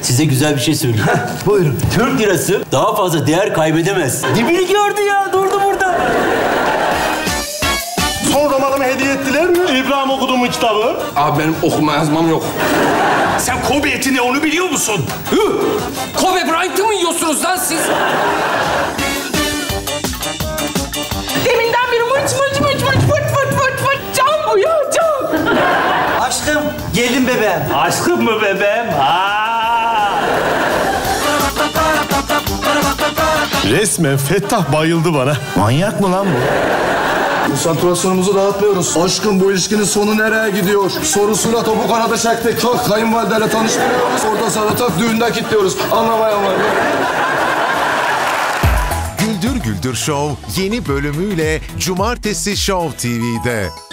size güzel bir şey söyleyeyim. Buyurun. Türk lirası daha fazla değer kaybedemez. Dibini gördü ya, durdu burada. Son romanımı hediye ettiler mi? İbrahim okudu mu kitabı? Abi benim okuma yazmam yok. Sen Kobe eti ne onu biliyor musun? Kobe Bryant'ı mı yiyorsunuz lan siz? Deminden beri mıç can bu ya, can. Aşkım, geldim bebeğim. Aşkım mı bebeğim? Resmen Fettah bayıldı bana. Manyak mı lan bu? Konsantrasyonumuzu dağıtmıyoruz. Aşkım bu ilişkinin sonu nereye gidiyor? Sorusuyla topu kanada çektik. Kalk kayınvalideyle tanıştırıyoruz. Orada sonra tak düğünde kilitliyoruz. Anlamayan var. Güldür Güldür Show yeni bölümüyle Cumartesi Show TV'de.